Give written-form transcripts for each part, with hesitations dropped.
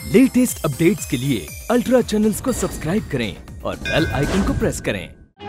Latest updates के लिए ultra channels को सब्सक्राइब करें और बेल आइकन को प्रेस करें।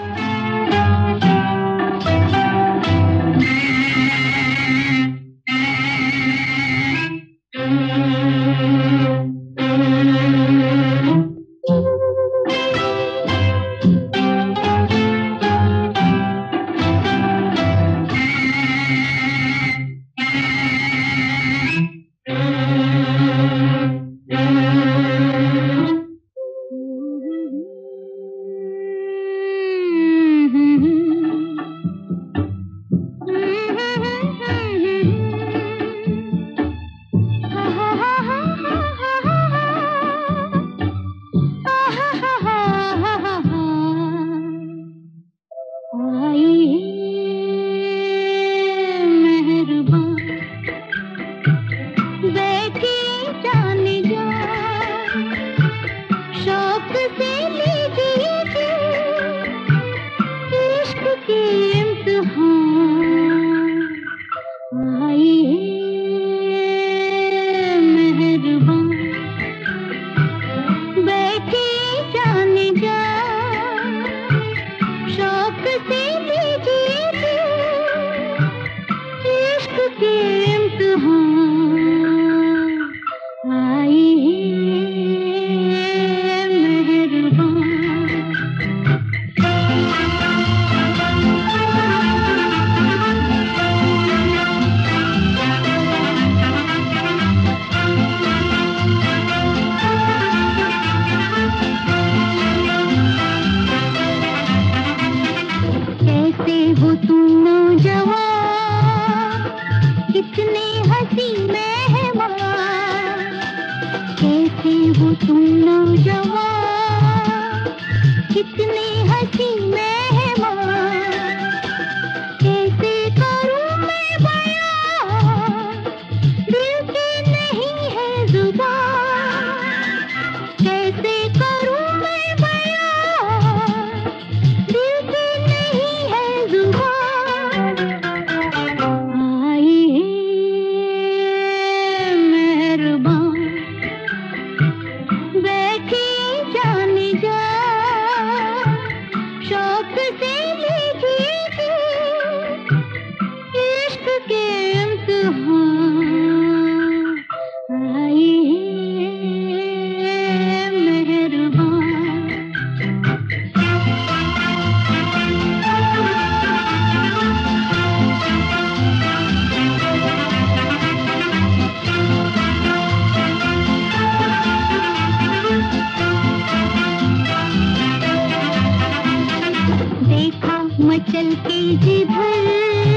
मचल के जिधर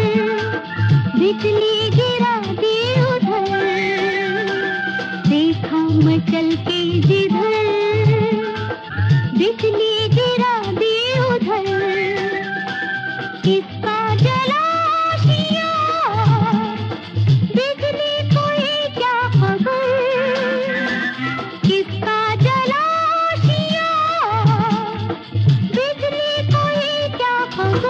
बिजली गिरा दी उधर, देखा मचल के जिधर बिजली गिरा दी उधर, किसका जलाशिया बिजली को ये क्या खबर, किसका जलाशिया बिजली को ये क्या खबर।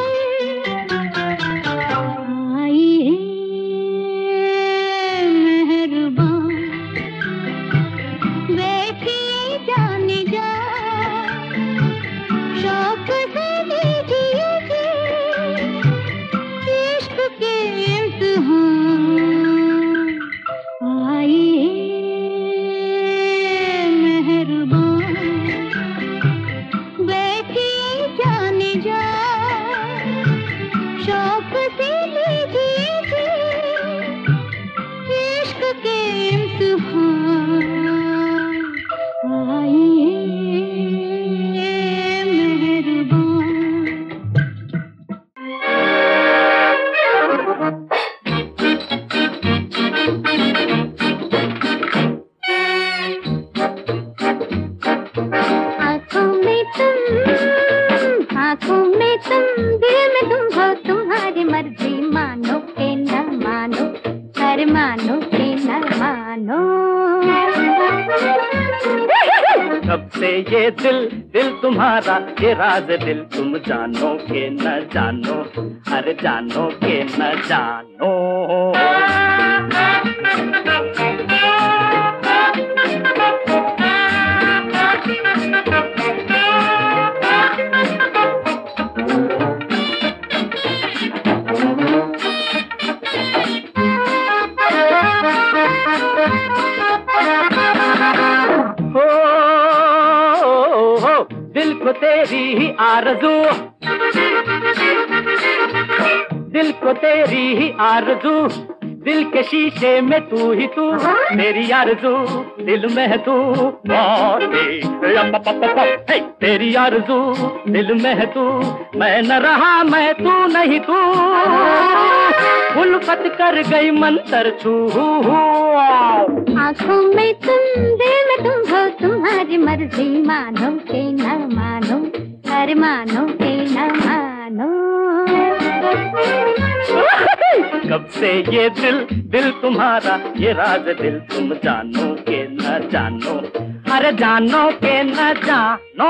कब से ये दिल तुम्हारा ये राज दिल तुम जानो के न जानो, अरे जानो के न जानो। को तेरी ही आरज़ू, दिल को तेरी ही आरज़ू, दिल के शीशे में तू ही तू, तेरी आरज़ू दिल में है तू, तेरी आरज़ू दिल में है तू, मैं न रहा मैं तू नहीं तू, उल्फत कर गई मंतर छू। आँखों में तुम, दिल में तुम हो, तुम्हारी मर्जी, मानो के न मानो, अरे मानो के न मानो। कब से ये दिल दिल तुम्हारा, ये राज दिल तुम जानो के न जानो, अरे जानो के न जानो।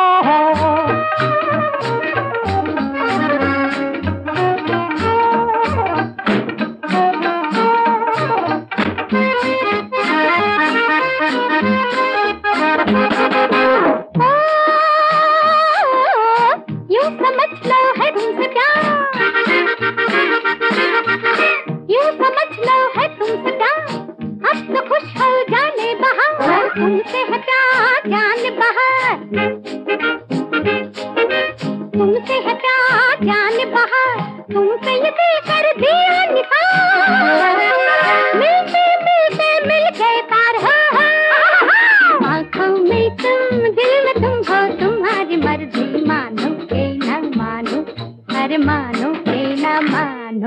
यूं समझ लो है तुमसे प्यार, यूं समझ लो है तुमसे प्यार, अब तो खुश हो जाने बहार, तुमसे है प्यार जाने बहार, तुमसे है प्यार जाने बहार, तुमसे ये दिल कर दिया निसार, मिलते मिलते मिल गए पार। आँखों में तुम, दिल में तुम हो, तुम्हारी मर्जी, मानो के न मानो, अरे मानो के न मानो।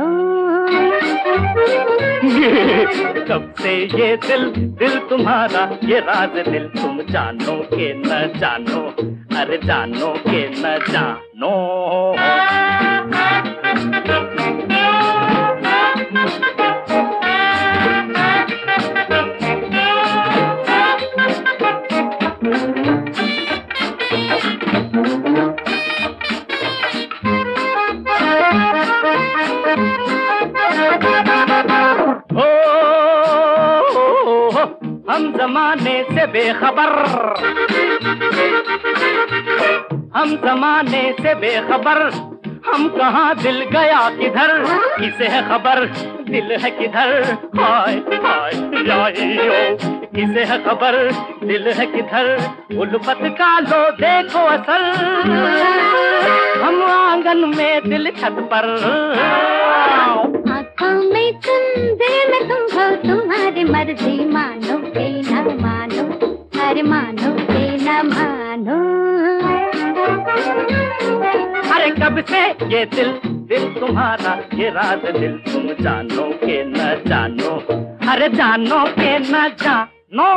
कब से ये दिल दिल तुम्हारा, ये राज दिल तुम जानो के न जानो, अरे जानो के न जानो। हम जमाने से बेखबर, हम जमाने से बेखबर, हम कहाँ दिल गया किधर, किसे है खबर दिल है किधर, हाय हाय याइयो, किसे है खबर दिल है किधर, उल्फत का लो देखो असर, हम आंगन में दिल छत पर। आँखों में तुम, दिल में तुम हो, तुम्हारी मर्जी, मानो के न मानो, अरे मानो के न मानो। अरे कब से ये दिल दिल तुम्हारा, ये राज दिल तुम जानो के न जानो, अरे जानो के न जानो।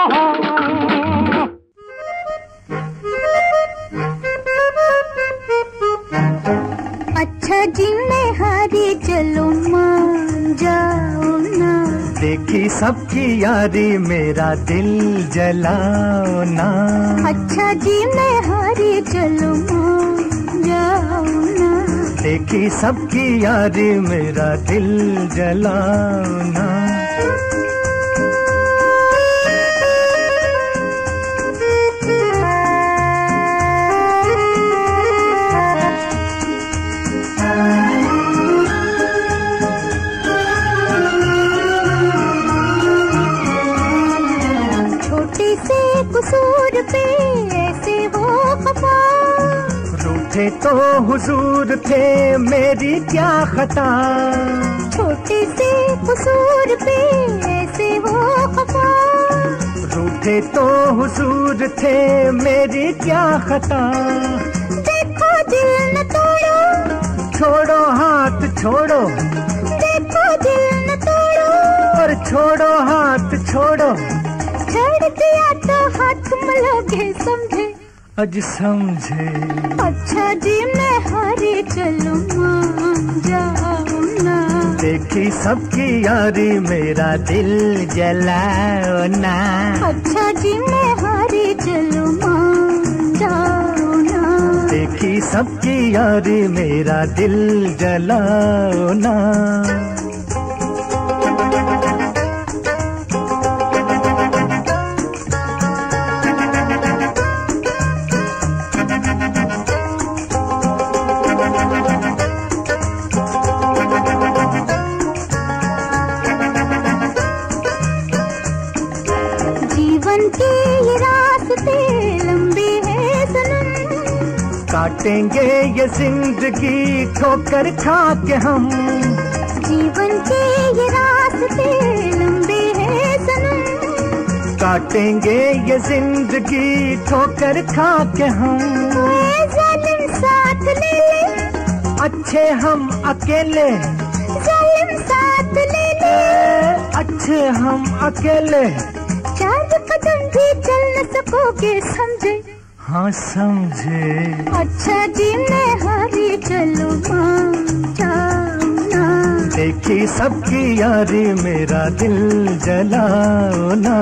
अच्छा जी मैं हारी, चलो मान जाओ ना, देखी सबकी यारी, मेरा दिल जलाओ ना। अच्छा जी मैं हारी, चलो मान जाओ ना, देखी सबकी यारी, मेरा दिल जलाओ ना। कसूर पे ऐसे हो खफा, रूठे तो हुजूर थे, मेरी क्या खता। छोटे से कसूर पे ऐसे हो खफा, रूठे तो हुजूर थे, मेरी क्या खता। देखो दिल न तोड़ो, छोड़ो हाथ छोड़ो, देखो दिल न तोड़ो, और छोड़ो हाथ छोड़ो, छोड़ दिया तो हाथ मलोगे समझे, अज समझे। अच्छा जी मैं हारी, चलो मान जाओ ना, देखी सबकी यारी, मेरा दिल जलाओ ना। अच्छा जी मैं हारी, चलो मान जाओ ना, देखी सबकी यारी, मेरा दिल जलाओ ना। जीवन के ये रास्ते लंबे हैं सनम, काटेंगे ये जिंदगी ठोकर खा के हम। जीवन के ये रास्ते लंबे हैं सनम, काटेंगे ये जिंदगी ठोकर खा के हम। जालिम साथ ले ले, अच्छे हम अकेले, जालिम साथ ले ले, अच्छे हम अकेले। 4 कदम भी चल न सकोगे समझे, हाँ समझे। अच्छा जी मैं हारी चलूं मान जाऊं ना। देखी सबकी यारी मेरा दिल जलाओ ना।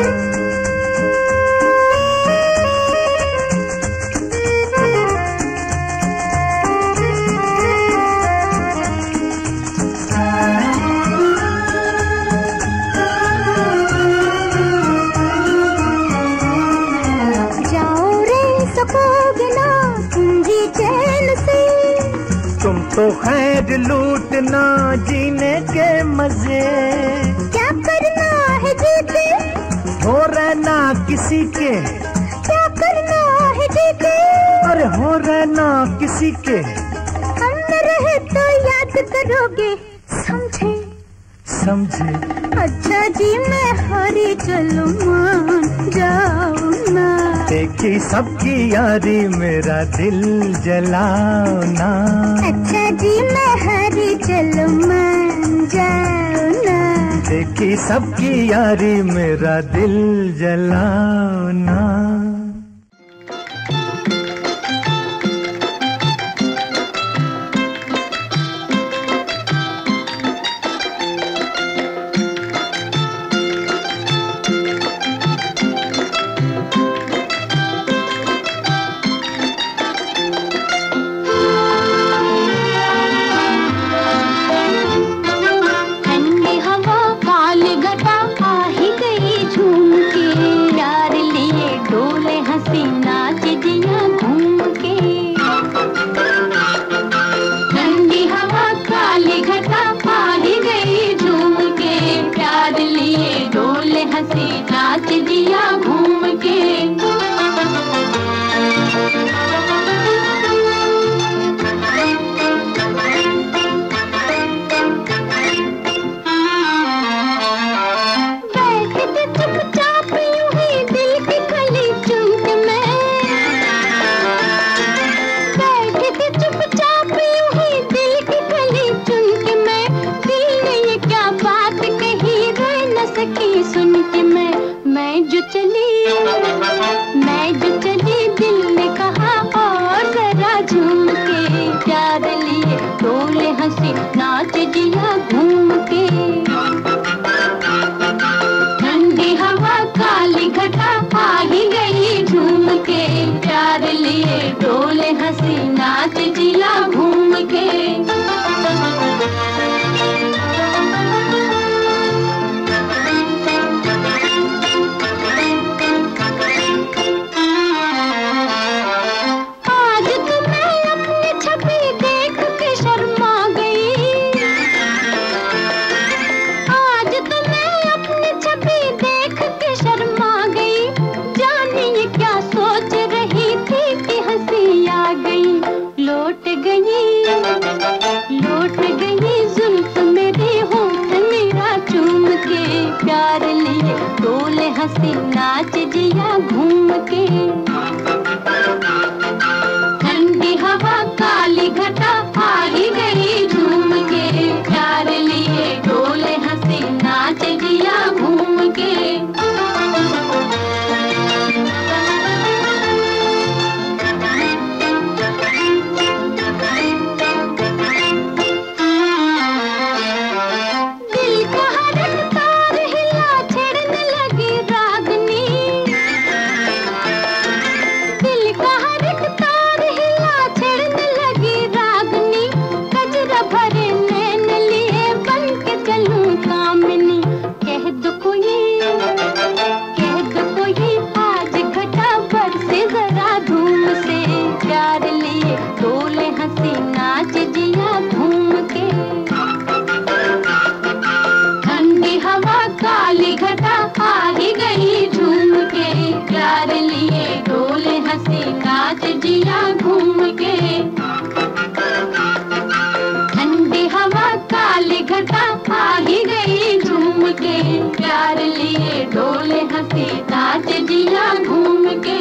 तो खैर लूटना जीने के मजे। क्या करना है जीते, हो रहना किसी के। क्या करना है जीते, अरे हो रहना किसी के। हम न रहे तो याद करोगे समझे, समझे। अच्छा जी मैं हारी चलूं मान जाऊं ना। देखी सबकी यारी मेरा दिल जलाओ ना। अच्छा जी मैं हारी चलूं मान जाऊं ना। देखी सबकी यारी मेरा दिल जलाओ ना। से साथ जिया घूम के।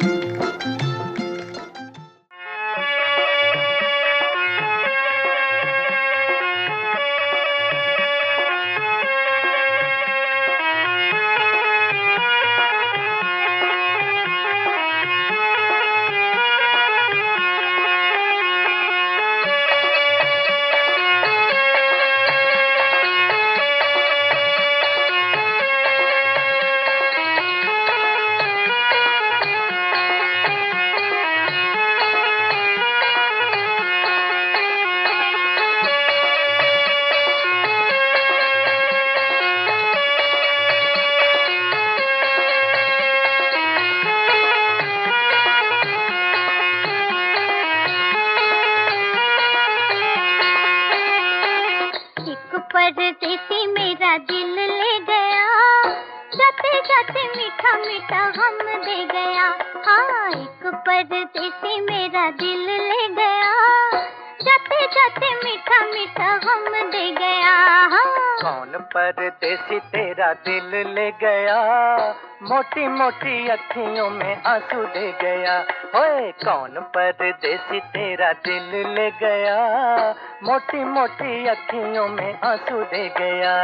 परदेसी मेरा दिल ले गया, जाते जाते मीठा मीठा गम दे गया। हाँ, एक परदेसी मेरा दिल ले गया, जाते जाते मीठा मीठा गम दे गया। हाँ। कौन परदेसी तेरा दिल ले गया, मोटी मोटी अखियों में आंसू दे गया। ओए कौन परदेसी तेरा दिल ले गया, मोटी मोटी अखियों में आंसू दे गया।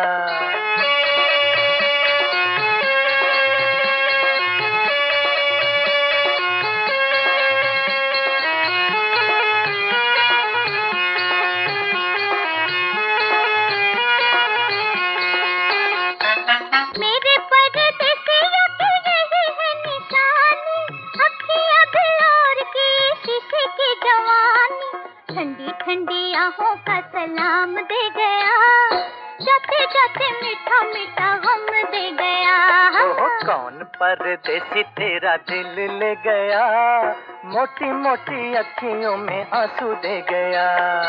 ठंडी आहों का सलाम दे गया, जाते जाते मीठा मीठा गम दे गया। ओह कौन परदेसी तेरा दिल ले गया, मोटी मोटी अखियों में आंसू दे गया।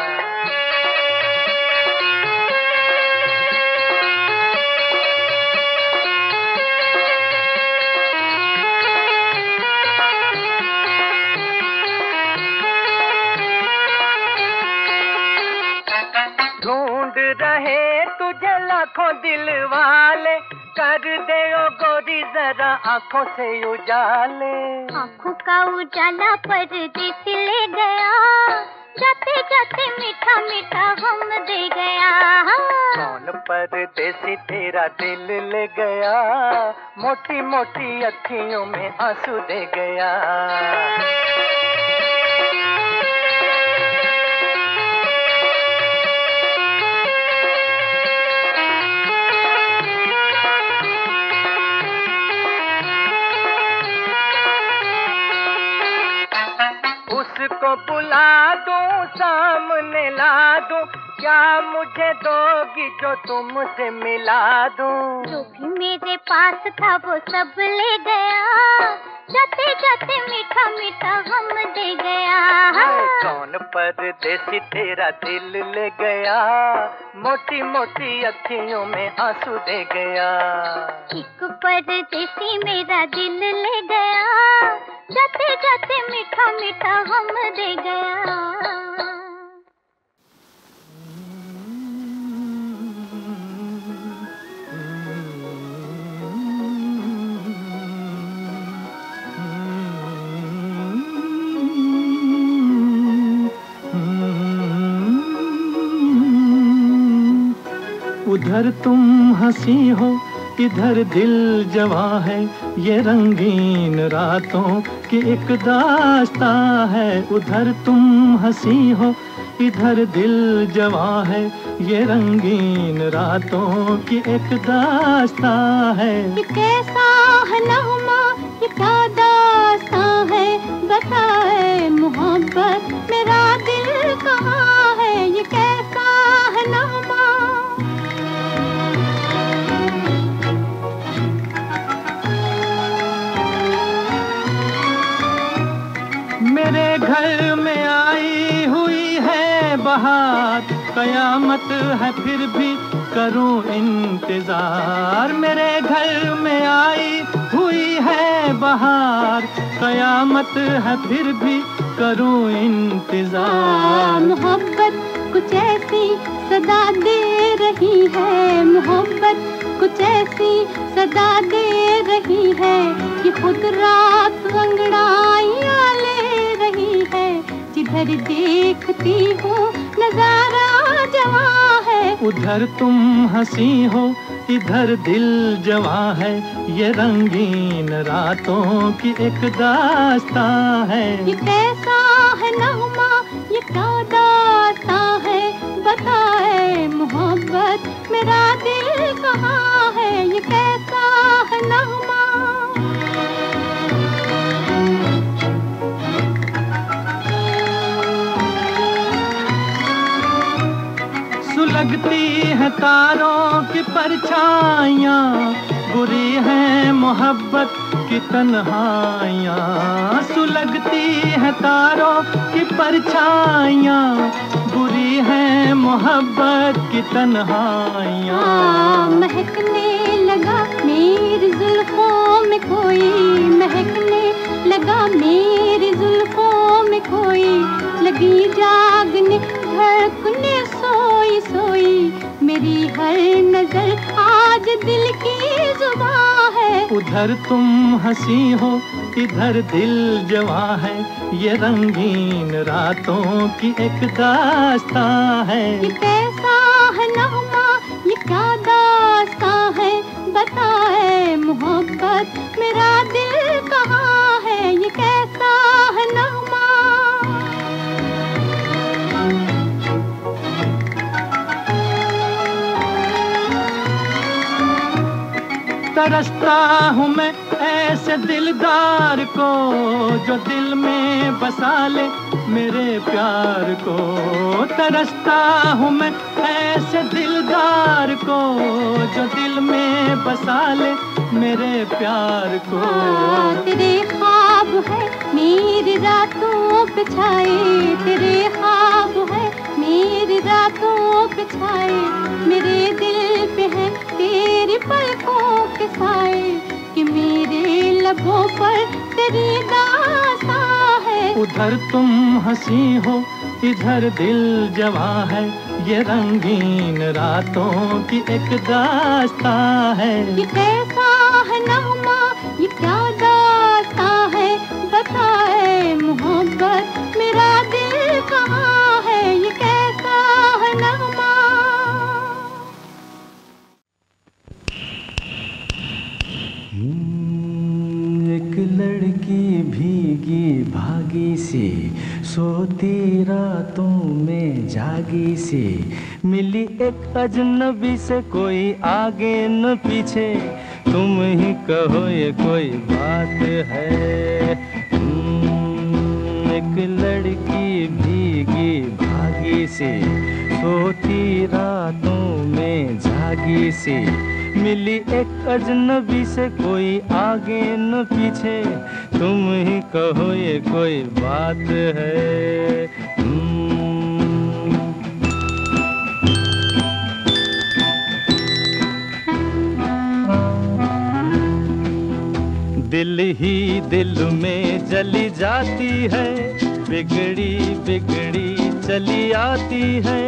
ढूंढ रहे तुझे लाखों दिल वाले, कर दे ओ गोरी जरा आंखों से उजाले। आंखों का उजाला परदेसी ले गया, जाते जाते मीठा मीठा गम दे गया। कौन परदेसी तेरा दिल ले गया, मोटी मोटी अखियों में आंसू दे गया। उसको बुला दूं, सामने ला दूं, क्या मुझे दोगी जो तुमसे मिला दूं। जो भी मेरे पास था वो सब ले गया, जाते जाते मीठा मीठा गम दे गया। कौन परदेसी तेरा दिल ले गया, मोटी मोटी अखियों में आंसू दे गया। एक परदेसी मेरा दिल ले गया, जाते जाते मीठा मीठा गम दे गया। उधर तुम हंसी हो, इधर दिल जवां है, ये रंगीन रातों की एक दास्तां है। उधर तुम हंसी हो, इधर दिल जवां है, ये रंगीन रातों की एक दास्तां है। ये कैसा है नगमा, ये क्या दास्तां है, बताए मोहब्बत मेरा दिल कहाँ है। ये कैसा है नगमा। मेरे घर में आई हुई है बहार, कयामत है फिर भी करूं इंतजार। मेरे घर में आई हुई है बहार, कयामत है फिर भी करूं इंतजार। मोहब्बत कुछ ऐसी सदा दे रही है, मोहब्बत कुछ ऐसी सदा दे रही कि खुद रात अंगड़ाइयाँ ले रही है। जिधर देखती हूँ नजारा जवां है। उधर तुम हंसी हो इधर दिल जवां है। ये रंगीन रातों की एक दास्तां है। ये कैसा है नगमा, ये क्या दास्तां है। बताए मोहब्बत मेरा दिल कहाँ है। ये कैसा है नगमा। सुलगती है तारों की परछाइयाँ, बुरी है मोहब्बत की तन्हाइयाँ। सुलगती है तारों की परछाइयाँ, बुरी है मोहब्बत की तन्हाइयाँ। महकने लगा मेरी जुल्फों में कोई, महकने लगा मेरी जुल्फों में कोई। लगी जागने धड़कने सोई सोई, मेरी हर नजर आज दिल की जुबां है। उधर तुम हंसी हो इधर दिल जवां है। ये रंगीन रातों की एक दास्तां है। ये कैसा है नगमा, ये क्या दास्तां है। बताए मोहब्बत मेरा दिल कहाँ है। ये कैसा है नगमा। तरसता हूँ मैं ऐसे दिलदार को, जो दिल में बसा ले मेरे प्यार को। तरसता हूँ मैं ऐसे दिलदार को, जो दिल में बसा ले मेरे प्यार को। तेरे ख्वाब है मेरी रातों पे छाए। तेरे ख्वाब है मेरी रातों पे छाए। मेरे दिल पे है तेरी पलकों के साए। कि मेरे लबों पर तेरी दास्तां है। उधर तुम हंसी हो इधर दिल जवां है। ये रंगीन रातों की एक दास्तां है। ये कैसा है नगमा, ये क्या दास्तां है। बताए मोहब्बत मेरा दिल कहाँ है। ये कैसा है नगमा। एक लड़की भीगी भागी सी, सोती रातों में जागी सी। मिली एक अजनबी से कोई आगे न पीछे, तुम ही कहो ये कोई बात है। एक लड़की भीगी भागी सी, सोती रातों में जागी सी। मिली एक अजनबी से कोई आगे न पीछे, तुम ही कहो ये कोई बात है। दिल ही दिल में जली जाती है, बिगड़ी बिगड़ी चली आती है।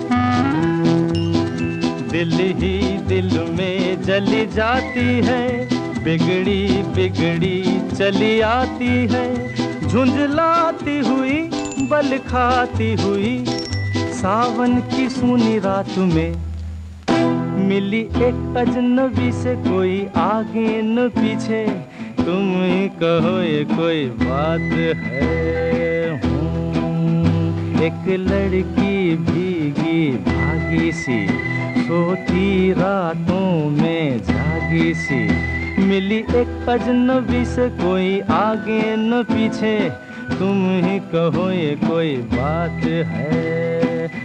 दिल ही दिल में जली जाती है, बिगड़ी बिगड़ी चली आती है। झुंझलाती हुई बल खाती हुई, सावन की सूनी रात में मिली एक अजनबी से कोई आगे न पीछे, तुम ही कहो ये कोई बात है। एक लड़की भीगी भागी सी, सोती रातों में जागी सी। मिली एक अजनबी से कोई आगे न पीछे, तुम ही कहो ये कोई बात है।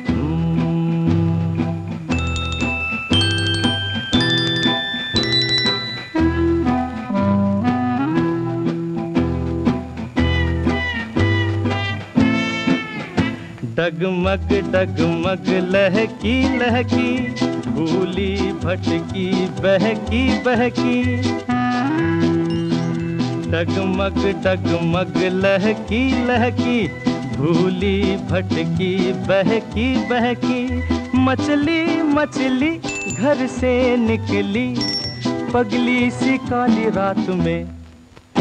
डगमग डगमग लहकी लहकी, भूली भटकी बहकी बहकी। डगमग डगमग लहकी लहकी, भूली भटकी बहकी बहकी। मछली मछली घर से निकली, पगली सी काली रात में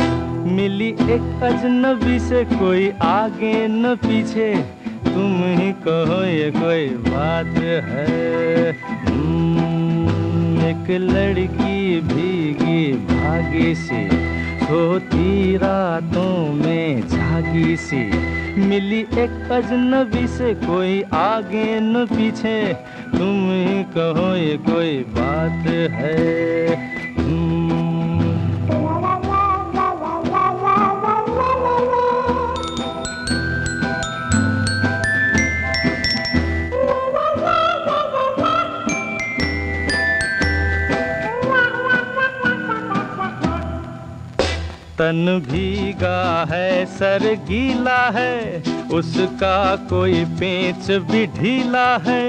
मिली एक अजनबी से, कोई आगे न पीछे, तुम ही कहो ये कोई बात है। एक लड़की भीगी भागी सी, सोती रातों में जागी सी, मिली एक अजनबी से, कोई आगे न पीछे, तुम ही कहो ये कोई बात है। तन भीगा है सर गीला है, उसका कोई पेंच भी ढीला है।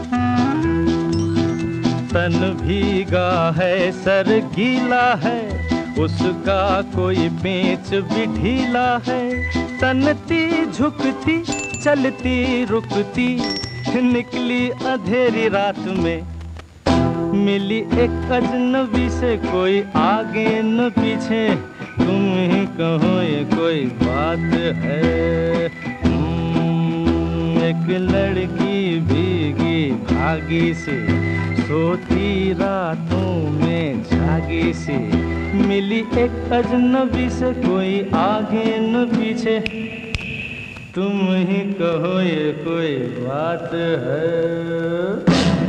तन भीगा है सर गीला है, उसका कोई पेंच भी ढीला है। तनती झुकती चलती रुकती, निकली अंधेरी रात में, मिली एक अजनबी से, कोई आगे न पीछे, तुम ही कहो ये कोई बात है। एक लड़की भीगी भागी सी, सोती रातों में जागी सी, मिली एक अजनबी से, कोई आगे न पीछे, तुम ही कहो ये कोई बात है।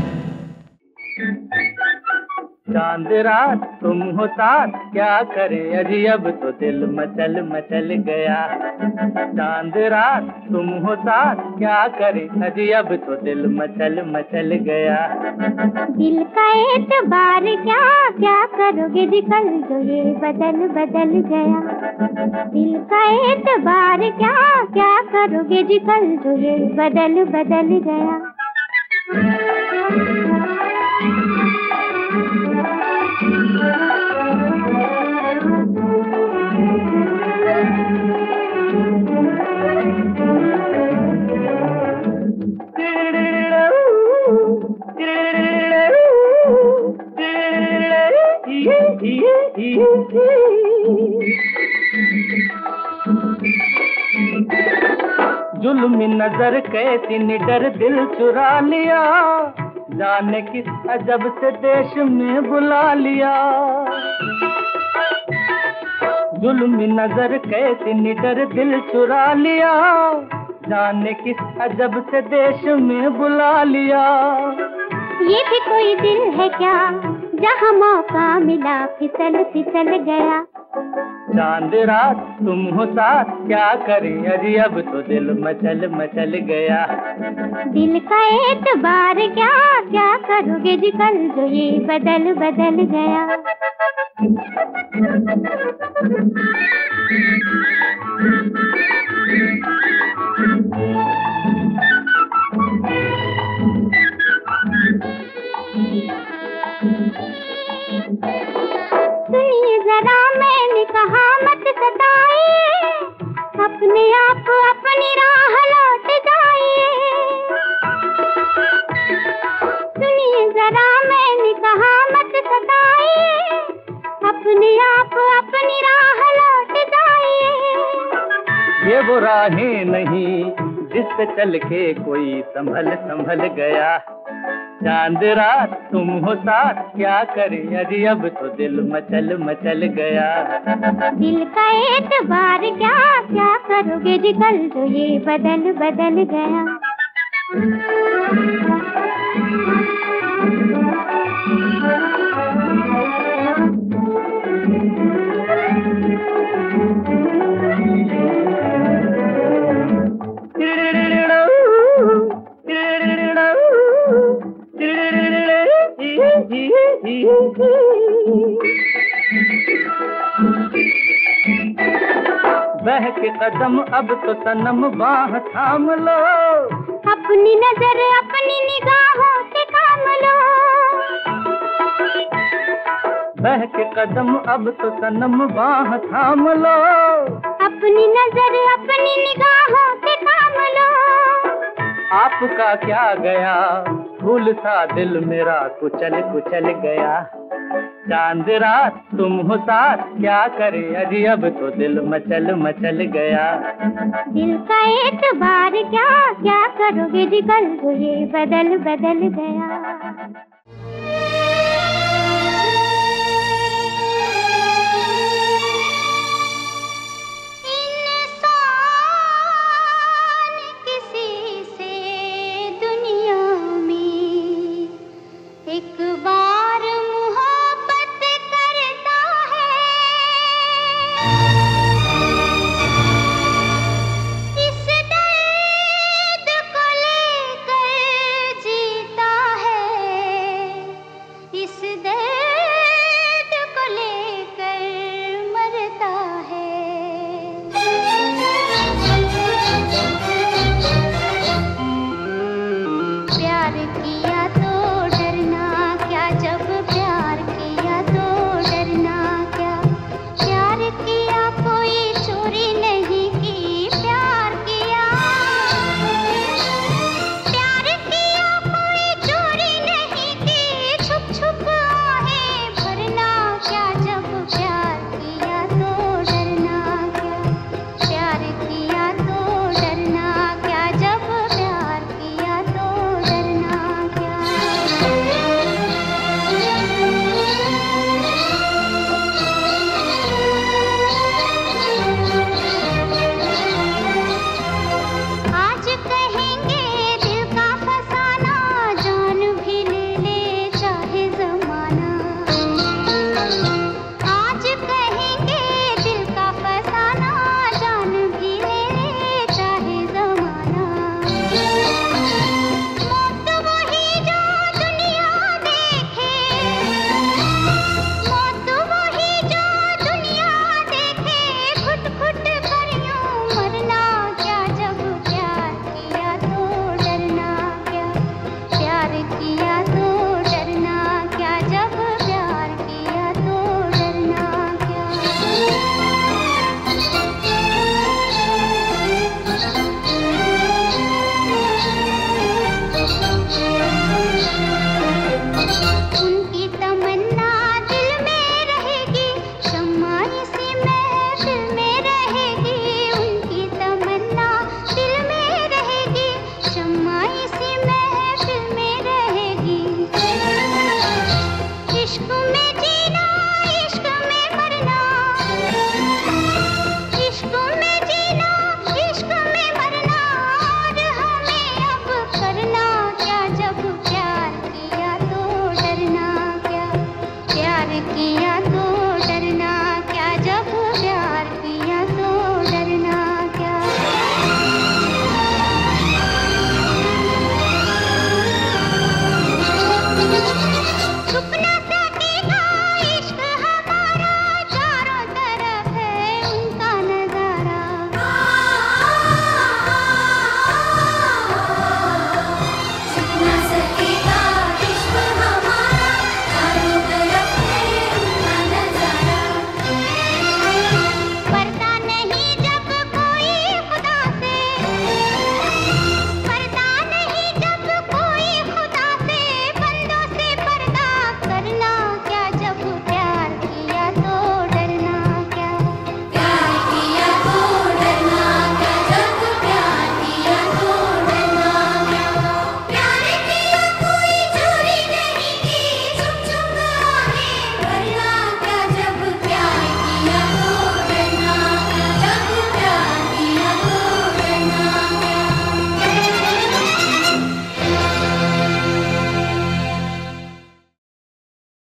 चांद रात तुम हो साथ, क्या करें अजी अब तो दिल मचल मचल गया। चांद रात तुम हो साथ, क्या करें अजी अब तो दिल मचल मचल गया। दिल का एतबार क्या, क्या करोगे जी कल जो ये बदल बदल गया। दिल का एतबार क्या, क्या करोगे जी कल जो ये बदल बदल गया। जुल्मी नजर कैसी निडर दिल चुरा लिया, जाने किस अजब से देश में बुला लिया। जुल्मी नजर कैसी निडर दिल चुरा लिया, जाने किस अजब से देश में बुला लिया। ये भी कोई दिल है क्या, जहाँ मौका मिला फिसल फिसल गया। चांद रात तुम हो साथ, क्या करें अजी अब तो दिल मचल मचल गया। दिल का एतबार क्या, क्या करोगे जी कल जो ये बदल बदल गया। सुनिए जरा मैंने कहा मत सताइए, अपने आप अपनी राह लौट जाइए। सुनिए जरा मैंने कहा मत सताइए, अपने आप अपनी राह लौट जाइए। ये वो राहें नहीं जिस पे चल के कोई संभल संभल गया। चांद रात तुम हो साथ, क्या करें अजी अब तो दिल मचल मचल गया। दिल का एतबार क्या, क्या करोगे जी कल जो ये बदल बदल गया। बह के कदम अब तो सनम बाह थाम लो, अपनी नजर अपनी निगाहों से काम लो। बह के कदम अब तो सनम बाह थाम लो, अपनी नजर अपनी निगाहों से काम लो। आपका क्या गया, फूल सा दिल मेरा कुचल कुचल गया। चांद रात तुम हो साथ, क्या करे अजी अब तो दिल मचल मचल गया। दिल का एतबार क्या, क्या करोगे जी कल तो ये बदल बदल गया।